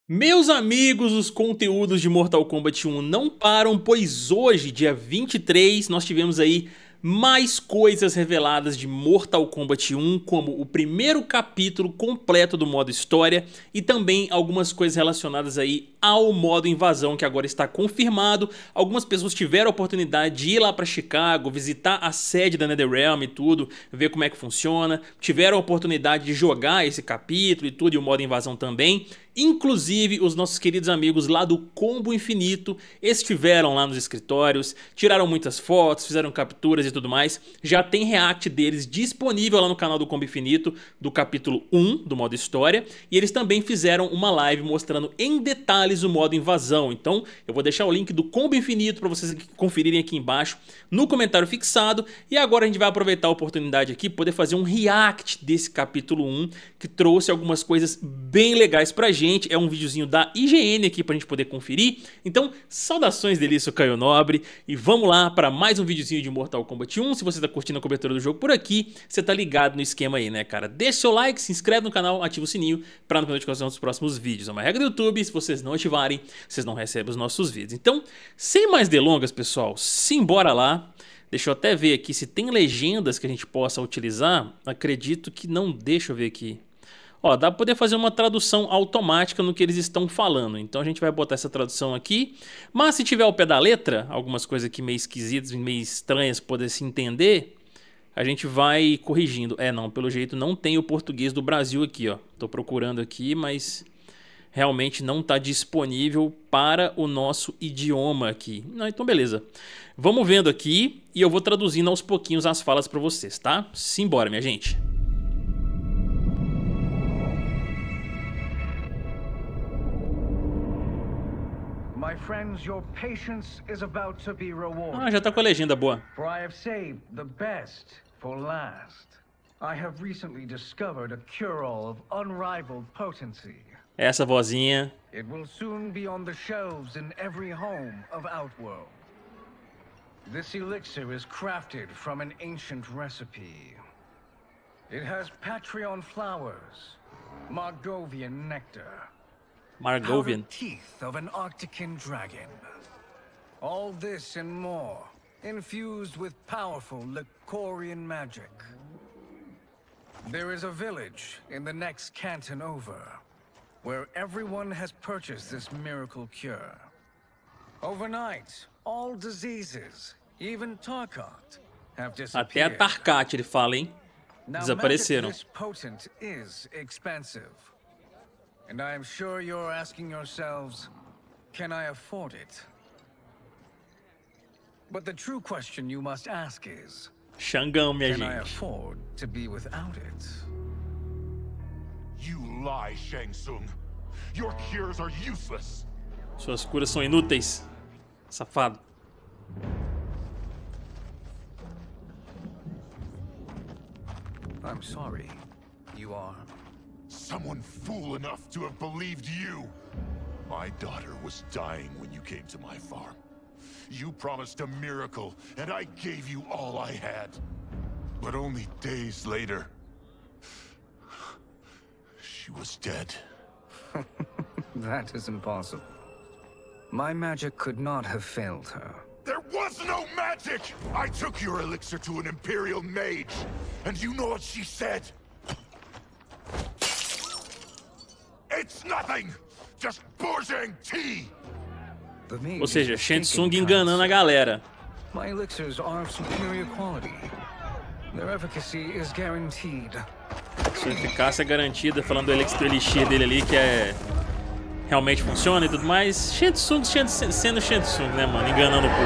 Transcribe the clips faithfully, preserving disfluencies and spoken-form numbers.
Meus amigos, os conteúdos de Mortal Kombat um não param, pois hoje, dia vinte e três, nós tivemos aí mais coisas reveladas de Mortal Kombat um, como o primeiro capítulo completo do modo história e também algumas coisas relacionadas aí ao modo invasão, que agora está confirmado. Algumas pessoas tiveram a oportunidade de ir lá para Chicago, visitar a sede da NetherRealm e tudo, ver como é que funciona, tiveram a oportunidade de jogar esse capítulo e tudo, e o modo invasão também. Inclusive os nossos queridos amigos lá do Combo Infinito estiveram lá nos escritórios, tiraram muitas fotos, fizeram capturas e tudo mais. Já tem react deles disponível lá no canal do Combo Infinito do capítulo um do modo história. E eles também fizeram uma live mostrando em detalhes o modo invasão. Então eu vou deixar o link do Combo Infinito para vocês conferirem aqui embaixo no comentário fixado. E agora a gente vai aproveitar a oportunidade aqui poder fazer um react desse capítulo um, que trouxe algumas coisas bem legais pra gente. É um videozinho da I G N aqui pra gente poder conferir. Então, saudações delícia, Caio Nobre. E vamos lá para mais um videozinho de Mortal Kombat um. Se você tá curtindo a cobertura do jogo por aqui, você tá ligado no esquema aí, né, cara? Deixa seu like, se inscreve no canal, ativa o sininho pra não perder notificação dos próximos vídeos. É uma regra do YouTube, se vocês não ativarem, vocês não recebem os nossos vídeos. Então, sem mais delongas, pessoal, simbora lá. Deixa eu até ver aqui se tem legendas que a gente possa utilizar. Acredito que não. Deixa eu ver aqui. Ó, dá pra poder fazer uma tradução automática no que eles estão falando. Então a gente vai botar essa tradução aqui. Mas se tiver ao pé da letra, algumas coisas aqui meio esquisitas, meio estranhas, poder se entender, a gente vai corrigindo. É, não, pelo jeito não tem o português do Brasil aqui, ó. Tô procurando aqui, mas realmente não tá disponível para o nosso idioma aqui. Não, então beleza. Vamos vendo aqui e eu vou traduzindo aos pouquinhos as falas pra vocês, tá? Simbora, minha gente. My friends, your patience is about to be rewarded. Ah, já tá com a legenda boa. For I have saved the best for last. I have recently discovered a cure-all of unrivaled potency. Essa vozinha. It will soon be on the shelves in every home of Outworld. This elixir is crafted from an ancient recipe. It has Patreon flowers, Margovian nectar, Margovian. teeth of an Arctican dragon. All this and more, infused with powerful Lycorian magic. There is a village in the next canton over, where everyone has purchased this miracle cure. Overnight, all diseases, even Tarkat, have Até a disappeared. Tarkat, ele fala, hein? Now, Desapareceram. magic this potent is expensive. And I am sure you're asking yourselves, can I afford it? But the true question you must ask is, Xangão, minha can I gente. afford to be without it? You lie, Shang Tsung. Your cures are useless. Suas curas são inúteis. Safado. I'm sorry. You are? Someone fool enough to have believed you. My daughter was dying when you came to my farm. You promised a miracle, and I gave you all I had. But only days later, she was dead. That is impossible. My magic could not have failed her. There was no magic! I took your elixir to an Imperial mage, and you know what she said? It's nothing! Just Bourjang tea! The mage Ou seja, is Shang Tsung mistaken, enganando a kind galera. sir. My elixirs are of superior quality. Their efficacy is guaranteed. Sua eficácia é garantida, falando do Elixir Elixir dele ali, que é... realmente funciona e tudo mais. Shang Tsung sendo Shang Tsung, né, mano? Enganando o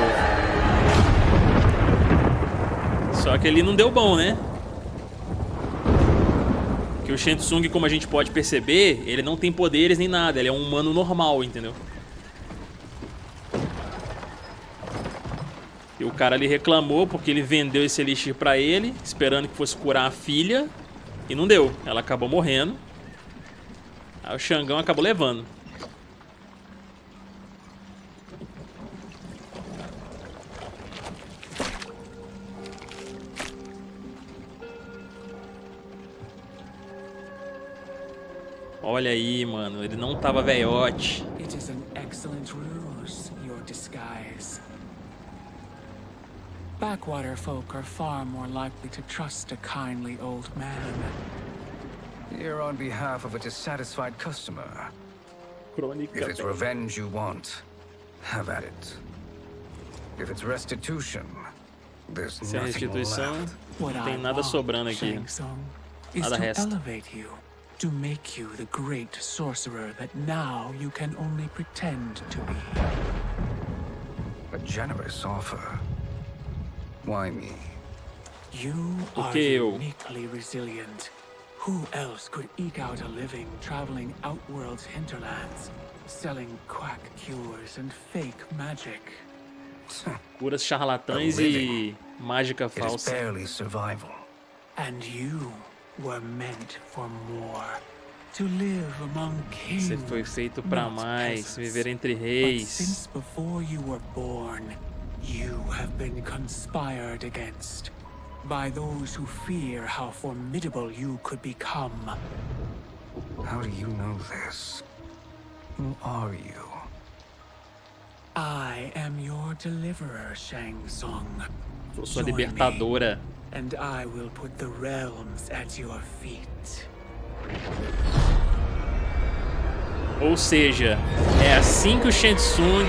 povo. Só que ele não deu bom, né? Que o Shang Tsung, como a gente pode perceber, ele não tem poderes nem nada. Ele é um humano normal, entendeu? E o cara ali reclamou porque ele vendeu esse Elixir pra ele, esperando que fosse curar a filha. E não deu. Ela acabou morrendo. Aí o Xangão acabou levando. Olha Olha aí, mano, ele não tava velhote. It is an excellent ruse, your disguise. Backwater folk are far more likely to trust a kindly old man. Here on behalf of a dissatisfied customer. Crônica. If it's revenge you want, have at it. If it's restitution, there's Se é nothing restituição, left. What não tem I nada want, sobrando aqui. Shang Tsung, is Nada to resta. elevate you, to make you the great sorcerer that now you can only pretend to be. A generous offer. Why me? You Por are que eu? uniquely resilient. Who else could eke out a living traveling Outworld's hinterlands, selling quack cures and fake magic? Curas charlatãs e mágica It is falsa. barely survival. And you were meant for more. To live among kings. Você foi feito pra not mais, peasants. viver entre But reis. since before you were born, you have been conspired against by those who fear how formidable you could become. How do you know this? Who are you? I am your deliverer, Shang Tsung. Sou sua Join me, libertadora. and I will put the realms at your feet. Ou seja, é assim que o Shang Tsung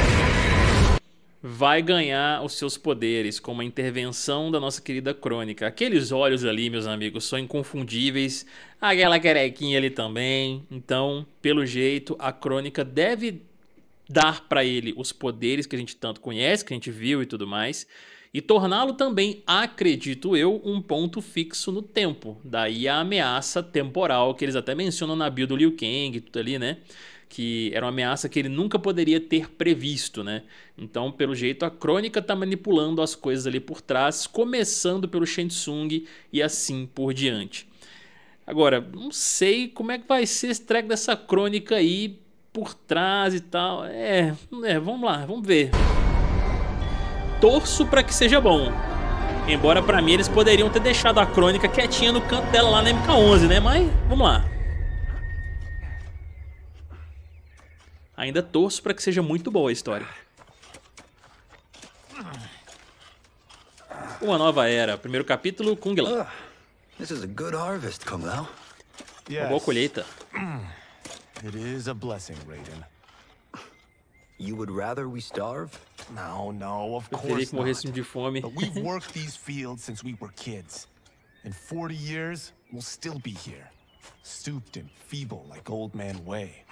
vai ganhar os seus poderes, com uma intervenção da nossa querida Crônica. Aqueles olhos ali, meus amigos, são inconfundíveis. Aquela carequinha ali também. Então, pelo jeito, a Crônica deve dar pra ele os poderes que a gente tanto conhece, que a gente viu e tudo mais, e torná-lo também, acredito eu, um ponto fixo no tempo. Daí a ameaça temporal, que eles até mencionam na build do Liu Kang e tudo ali, né? Que era uma ameaça que ele nunca poderia ter previsto, né? Então, pelo jeito, a Crônica tá manipulando as coisas ali por trás, começando pelo Shang Tsung e assim por diante. Agora, não sei como é que vai ser esse treco dessa Crônica aí por trás e tal. É, é, vamos lá, vamos ver. Torço pra que seja bom. Embora pra mim eles poderiam ter deixado a Crônica quietinha no canto dela lá na M K onze, né? Mas, vamos lá. Ainda torço pra que seja muito boa a história. Uma nova era. Primeiro capítulo, Kung Lao. This is a good harvest, Kung Lao. Uma boa colheita. It is a blessing, Raiden. You would rather we starve? No, no, of Preferi course que not. morressem de fome. But we've worked these fields since we were kids. In forty years, we'll still be here. Stooped and feeble like Old Man Wei.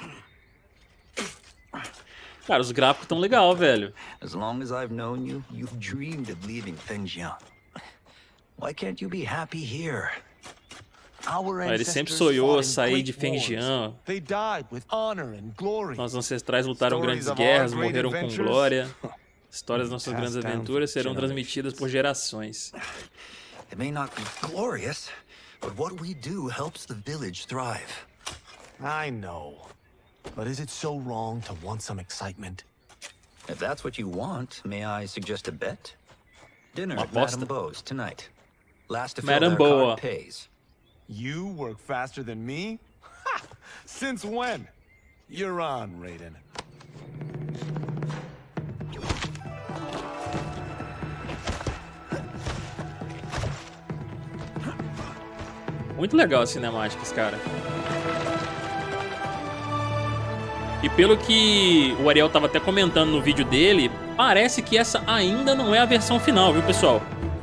Cara, os gráficos tão legal, velho. As long as I've known you, you've dreamed of leaving Fengjian. Why can't you be happy here? Our Ele sempre ancestors sonhou fought in sair great de wars. Fengjian. They died with honor and glory. Nossos ancestrais lutaram Stories grandes of our guerras, great morreram com adventures. glória. Histórias das nossas Passed grandes down aventuras for serão transmitidas por gerações. It may not be glorious, but what we do helps the village thrive. I know. But is it so wrong to want some excitement? If that's what you want, may I suggest a bet? Dinner Uma at Madame aposta. Beau's tonight. Last to fill Madame their Boa. card pays. You work faster than me? Ha! Since when? You're on, Raiden. Muito legal as cinemáticas, cara. E pelo que o Ariel tava até comentando no vídeo dele, parece que essa ainda não é a versão final, viu, pessoal?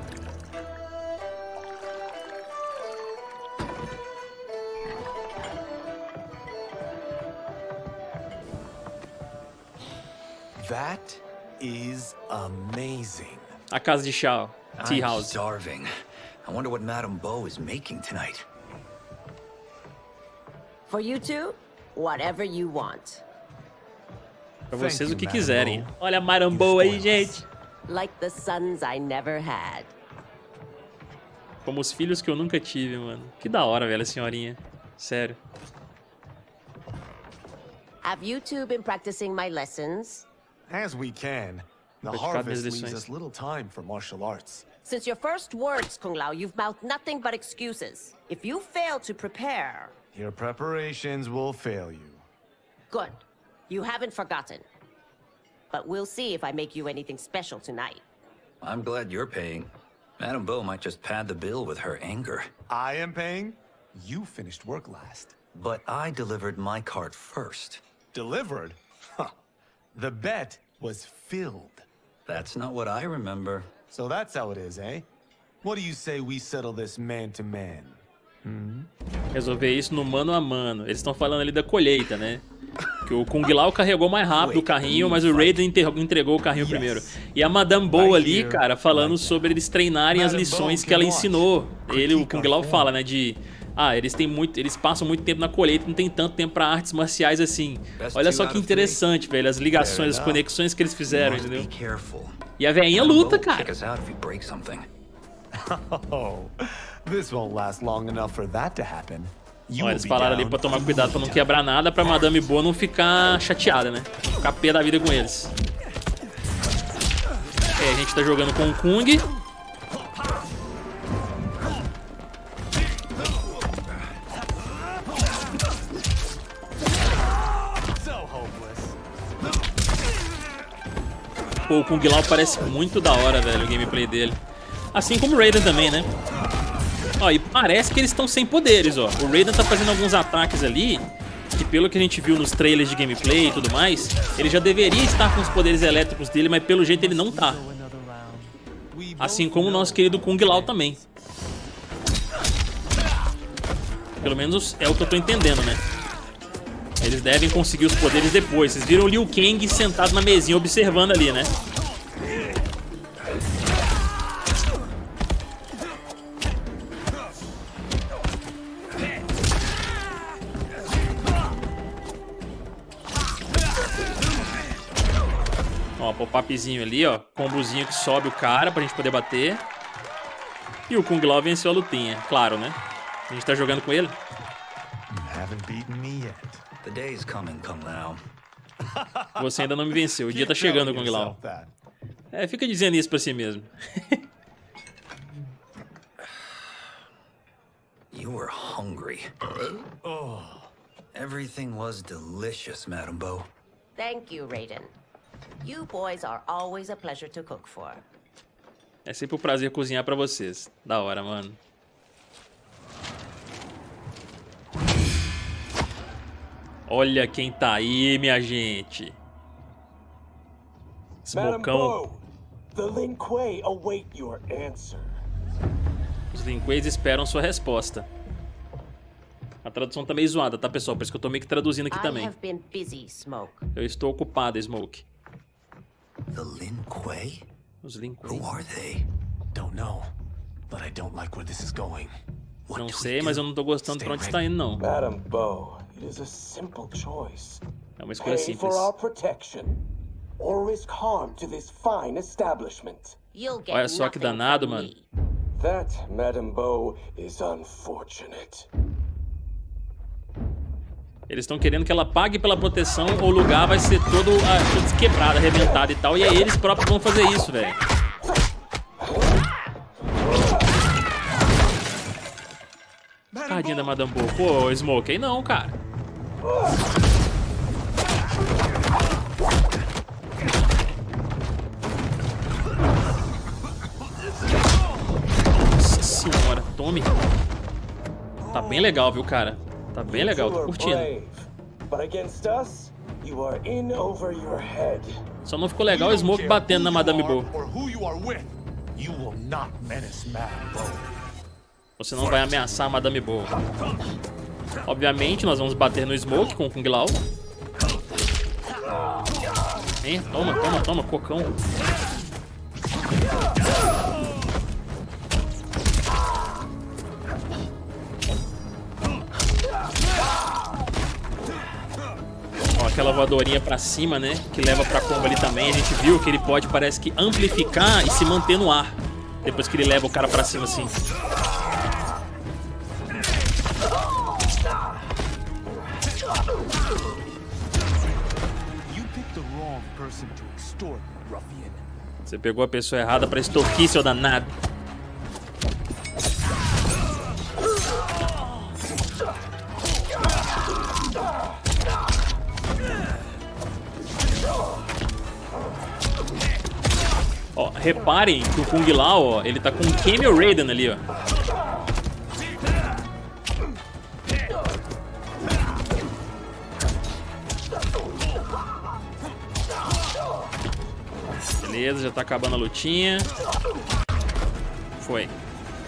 That is amazing. A casa de chá, Tea I'm House. starving. I wonder what Madame Beau is making tonight. For you two, whatever you want. Pra Thank vocês you, o que Madame quiserem. Beau. Olha a Marambo You aí, spoil us. gente. Like the sons I never had. Como os filhos que eu nunca tive, mano. Que da hora, velho, a senhorinha. Sério. Have you two been practicing my lessons? As we can. The Praticar minhas harvest leaves lições. us little time for martial arts. Since your first words, Kung Lao, you've mouthed nothing but excuses. If you fail to prepare, Your preparations will fail you. Good. You haven't forgotten. But we'll see if I make you anything special tonight. I'm glad you're paying. Madame Beau might just pad the bill with her anger. I am paying? You finished work last. But I delivered my cart first. Delivered? Huh. The bet was filled. That's not what I remember. So that's how it is, eh? What do you say we settle this man to man? Hmm? Resolver isso no mano a mano. Eles estão falando ali da colheita, né? Que o Kung Lao carregou mais rápido o carrinho, mas o Raiden entregou o carrinho primeiro. E a Madame Beau ali, cara, falando sobre eles treinarem as lições que ela ensinou. Ele, o Kung Lao fala, né, de... Ah, eles têm muito, eles passam muito tempo na colheita, não tem tanto tempo pra artes marciais assim. Olha só que interessante, velho, as ligações, as conexões que eles fizeram, entendeu? E a velhinha luta, cara. Oh, this won't last long enough for that to happen. Olha, eles falaram ali pra tomar cuidado pra não quebrar nada, pra Madame Beau não ficar chateada, né? Ficar pé da vida com eles. É, a gente tá jogando com o Kung. Pô, o Kung Lao parece muito da hora, velho, o gameplay dele. Assim como o Raiden também, né? Ó, e parece que eles estão sem poderes, ó. O Raiden tá fazendo alguns ataques ali, que pelo que a gente viu nos trailers de gameplay e tudo mais, ele já deveria estar com os poderes elétricos dele, mas pelo jeito ele não tá. Assim como o nosso querido Kung Lao também. Pelo menos é o que eu tô entendendo, né? Eles devem conseguir os poderes depois. Vocês viram o Liu Kang sentado na mesinha observando ali, né? Ó, pop-upzinho ali, ó. Combozinho que sobe o cara pra gente poder bater. E o Kung Lao venceu a lutinha, claro, né? A gente tá jogando com ele. The day's coming, Kung Lao. Você ainda não me venceu. O dia tá chegando, Kung Lao. É, fica dizendo isso pra si mesmo. You were hungry. Oh. Everything was delicious, Madame Beau. Thank you, Raiden. You boys are always a pleasure to cook for. É sempre um prazer cozinhar pra vocês. Da hora, mano. Olha quem tá aí, minha gente. Smocão. The Lin Kuei await your answer. Os Lin Kueis esperam sua resposta. A tradução tá meio zoada, tá, pessoal? Por isso que eu tô meio que traduzindo aqui também. Busy, Smoke. Eu estou ocupado, Smoke. The Lin Kuei? Os Lin Kuei. Who are they? Don't know, but I don't like where this is going. Não sei, mas eu não tô gostando pra onde está indo, não. Madame Beau, it is a simple choice. É uma escolha Pay simples. for our protection or risk harm to this fine establishment. Olha só que danado, mano. That, Madame Beau, is unfortunate. Eles estão querendo que ela pague pela proteção ou o lugar vai ser todo, ah, todo quebrado, arrebentado e tal. E aí eles próprios vão fazer isso, velho. Tadinha da Madame Beau. Pô, Smoke, aí não, cara. Nossa senhora, tome. Tá bem legal, viu, cara? Tá bem legal, tô curtindo. Só não ficou legal o Smoke batendo na Madame Beau. Você não vai ameaçar a Madame Beau. Obviamente, nós vamos bater no Smoke com o Kung Lao. Hein? Toma, toma, toma, cocão. Ó, aquela voadorinha pra cima, né? Que leva pra combo ali também. A gente viu que ele pode, parece que, amplificar e se manter no ar. Depois que ele leva o cara pra cima assim. Você pegou a pessoa errada pra extorquir, seu danado. Ó, reparem que o Kung Lao, ó, ele tá com um Camel Raiden ali, ó. Beleza, já tá acabando a lutinha. Foi.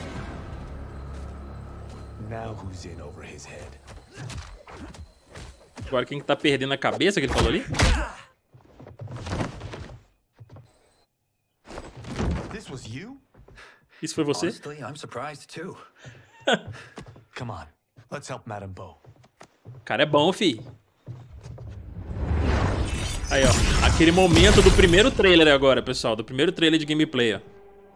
Agora quem que tá perdendo a cabeça que ele falou ali? Isso foi você? Honestly, I'm surprised too. Come on, let's help Madame Bo. O cara é bom, fi. Aí, ó. Aquele momento do primeiro trailer agora, pessoal. Do primeiro trailer de gameplay, ó.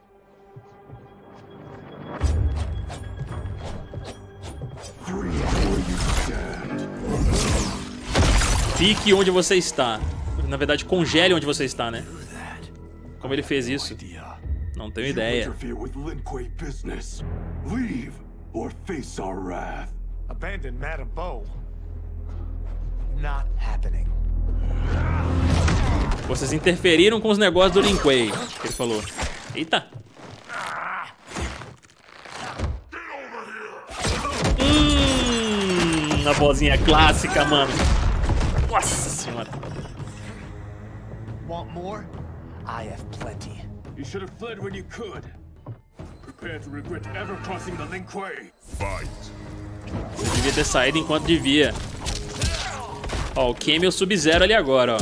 Fique onde você está. Na verdade, congele onde você está, né? Como ele fez isso? Não tenho ideia. Abandon Madame Bo. Not happening. Vocês interferiram com os negócios do Lin Kuei, que ele falou. Eita. Hum, a vozinha clássica, mano. Nossa senhora. Want more? I have plenty. You should have fled when you could. Prepare to regret ever crossing the Lin Kuei. Fight. Você devia ter saído enquanto devia. Ó, o Camel Sub-Zero ali agora, ó.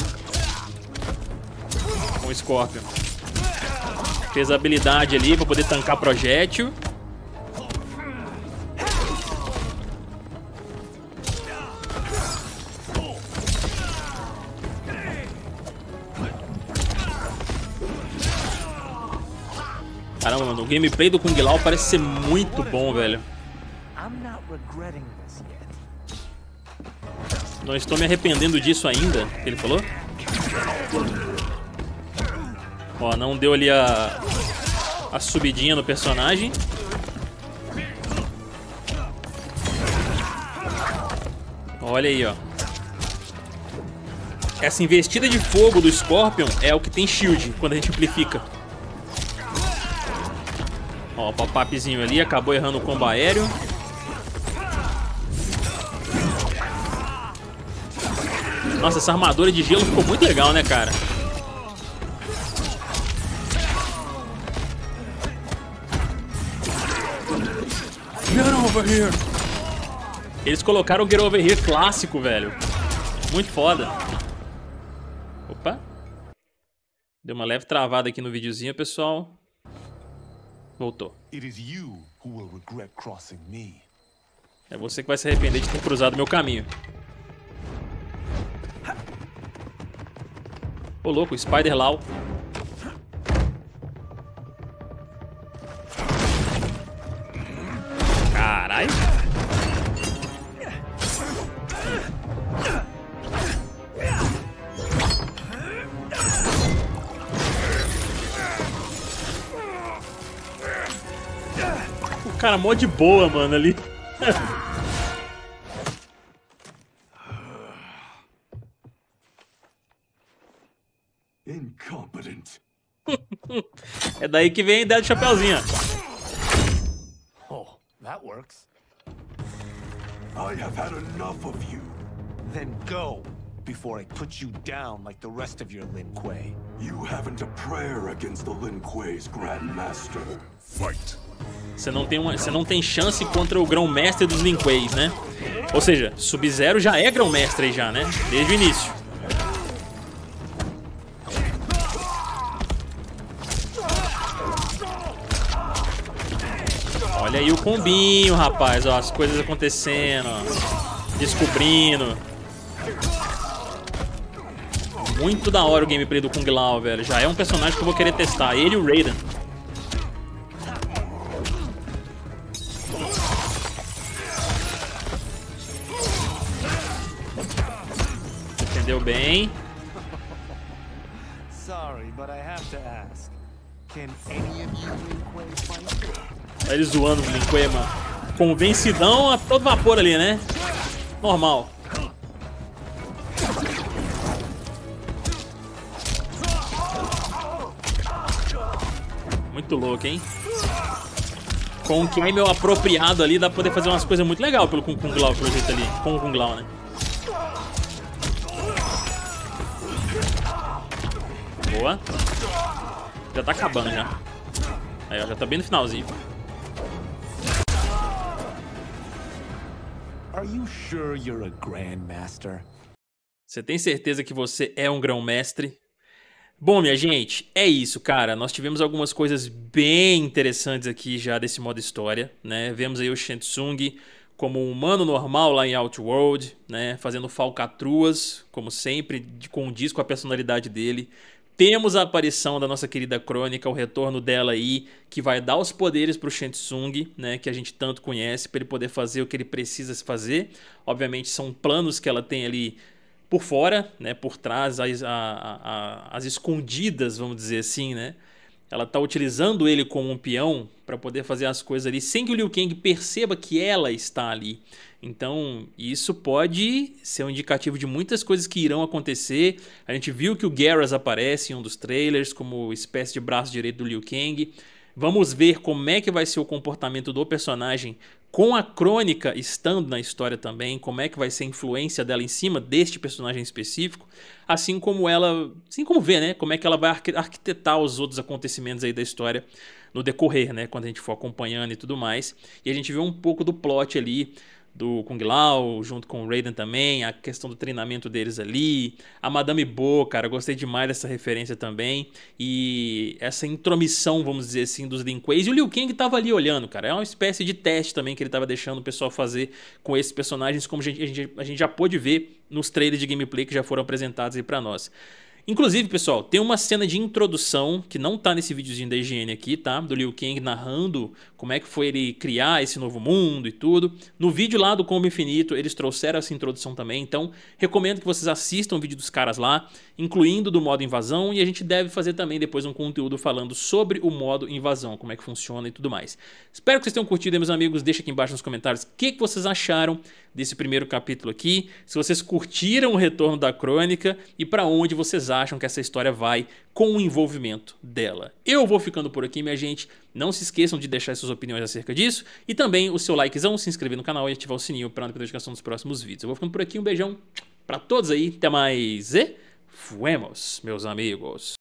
Com o Scorpion. Fez a habilidade ali pra poder tancar projétil. Caramba, mano, o gameplay do Kung Lao parece ser muito bom, velho. Não estou me arrependendo disso ainda, que ele falou. Ó, não deu ali a, a subidinha no personagem. Olha aí, ó. Essa investida de fogo do Scorpion é o que tem shield quando a gente amplifica. Ó, o pop-upzinho ali, acabou errando o combo aéreo. Nossa, essa armadura de gelo ficou muito legal, né, cara? Get over here. Eles colocaram o Get Over Here clássico, velho. Muito foda. Opa. Deu uma leve travada aqui no videozinho, pessoal. Voltou. É você que vai se arrepender de ter cruzado meu caminho. Ô, louco, Spider Lao. Caralho. O cara mó de boa, mano, ali. É daí que vem a ideia do Chapeuzinho. Oh, that works. I have had enough of you. Then go before I put you down like the rest of your Lin Kuei. You haven't a prayer against the Lin Kuei's Grand Master. Fight. Você não tem uma, você não tem chance contra o Grão-Mestre dos Lin Kueis, né? Ou seja, Sub-Zero já é Grão-Mestre aí já, né? Desde o início. Olha aí o combinho, rapaz, ó, as coisas acontecendo, ó, descobrindo. Muito da hora o gameplay do Kung Lao, velho. Já é um personagem que eu vou querer testar, ele e o Raiden. Entendeu bem? Sorry, but I have to ask. Can any of you Lin Kuei fight? Olha ele zoando o Lin Kuei, mano. Convencidão a todo vapor ali, né? Normal. muito louco, hein? Com o Camel apropriado ali, dá pra poder fazer umas coisas muito legais pelo Kung Kung Lao, pelo jeito ali. Com o Kung Lao, né? Boa. Já tá acabando já. Aí, ó, já tá bem no finalzinho. Are you sure you're a Grandmaster? Você tem certeza que você é um grão-mestre? Bom, minha gente, é isso, cara. Nós tivemos algumas coisas bem interessantes aqui já desse modo história, né? Vemos aí o Shang Tsung como um humano normal lá em Outworld, né? Fazendo falcatruas, como sempre, condiz com a personalidade dele. Temos a aparição da nossa querida Crônica, o retorno dela aí, que vai dar os poderes pro Shang Tsung, né, que a gente tanto conhece, para ele poder fazer o que ele precisa fazer. Obviamente são planos que ela tem ali por fora, né, por trás, as, a, a, as escondidas, vamos dizer assim, né. Ela tá utilizando ele como um peão para poder fazer as coisas ali sem que o Liu Kang perceba que ela está ali. Então isso pode ser um indicativo de muitas coisas que irão acontecer. A gente viu que o Geras aparece em um dos trailers como espécie de braço direito do Liu Kang. Vamos ver como é que vai ser o comportamento do personagem com a Crônica estando na história também, como é que vai ser a influência dela em cima deste personagem específico, assim como ela, assim como vê, né, como é que ela vai arquitetar os outros acontecimentos aí da história no decorrer, né, quando a gente for acompanhando e tudo mais. E a gente vê um pouco do plot ali do Kung Lao, junto com o Raiden também, a questão do treinamento deles ali, a Madame Bo, cara, gostei demais dessa referência também, e essa intromissão, vamos dizer assim, dos Lin Kueis, e o Liu Kang tava ali olhando, cara, é uma espécie de teste também que ele tava deixando o pessoal fazer com esses personagens, como a gente, a gente, a gente já pôde ver nos trailers de gameplay que já foram apresentados aí pra nós. Inclusive, pessoal, tem uma cena de introdução que não tá nesse videozinho da I G N aqui, tá? Do Liu Kang narrando como é que foi ele criar esse novo mundo e tudo. No vídeo lá do Combo Infinito, eles trouxeram essa introdução também, então recomendo que vocês assistam o vídeo dos caras lá, incluindo do modo invasão, e a gente deve fazer também depois um conteúdo falando sobre o modo invasão, como é que funciona e tudo mais. Espero que vocês tenham curtido, meus amigos. Deixa aqui embaixo nos comentários o que, que vocês acharam desse primeiro capítulo aqui, se vocês curtiram o retorno da Crônica e para onde vocês acham que essa história vai com o envolvimento dela. Eu vou ficando por aqui, minha gente. Não se esqueçam de deixar suas opiniões acerca disso e também o seu likezão, se inscrever no canal e ativar o sininho para não perder a notificação dos próximos vídeos. Eu vou ficando por aqui, um beijão para todos aí, até mais e fuemos, meus amigos.